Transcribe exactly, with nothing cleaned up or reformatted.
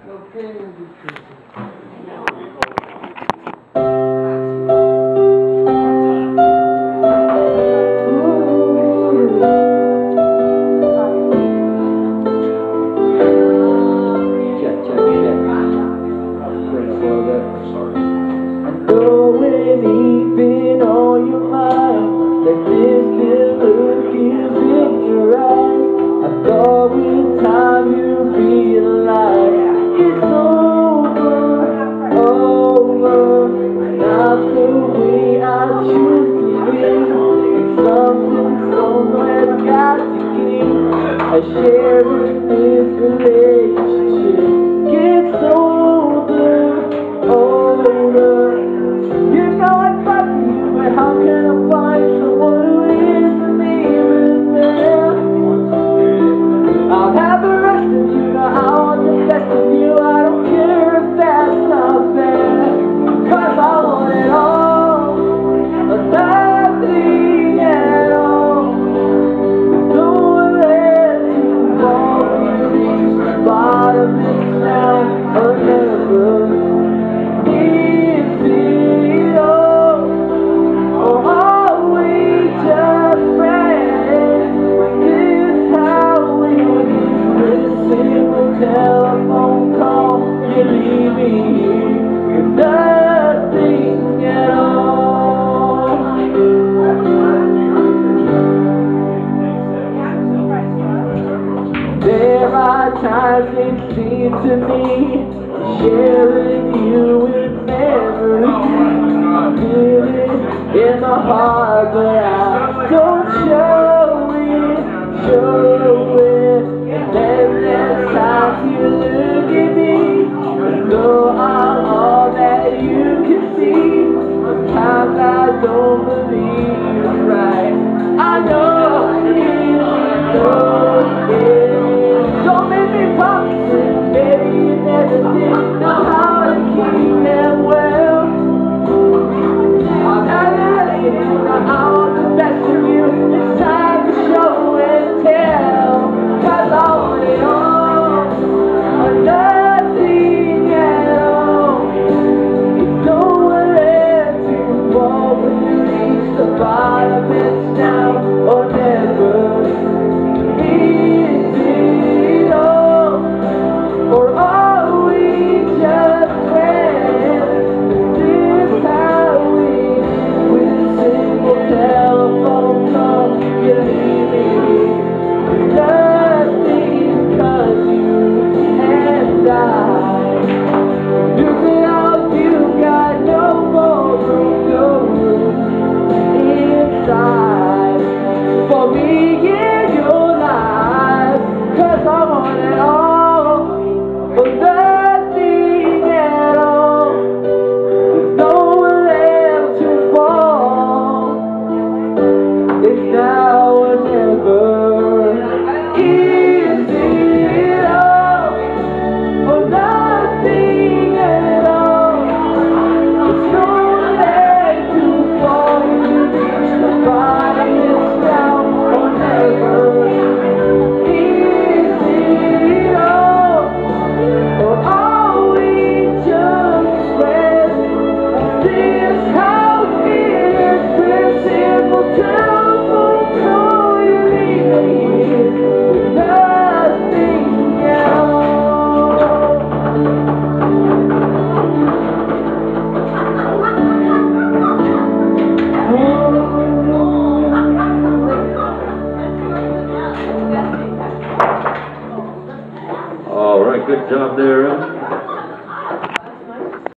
I share this relationship gets older, older. You know I fuck you, but how can I find someone who is for me even there? I'll have the rest of you, now I want the best of you. I don't care if that's not fair, 'cause I want it all, or nothing at all. Bottom is now or never. Is it all, or are we just friends? This is how we with a simple telephone call. You leave me here with nothing at all. There are times it seems to me sharing you with memories, feel it in my heart, but I don't show it, show it. And then there's times you look at me as though I'm all that you can see. Sometimes I don't believe you're right. I know it's so scary. Don't make me promises, baby, you never did know how to keep them well. I've had it, now I want the best of you. It's time to show and tell, 'cause I want it all, or nothing at all. It's nowhere left to fall when you reach the bottom. It's now or never. Or are we just friends? This is how we with a simple telephone call. You leave me with nothing, 'cause you and I, you say all you got no more room, no room inside for me in your life, 'cause I want it all. But nothing at all. There's nowhere left to fall. It's now or never. Is it all, or nothing at all? There's nowhere left to fall. You reach the bottom. It's now or never. All right, good job there.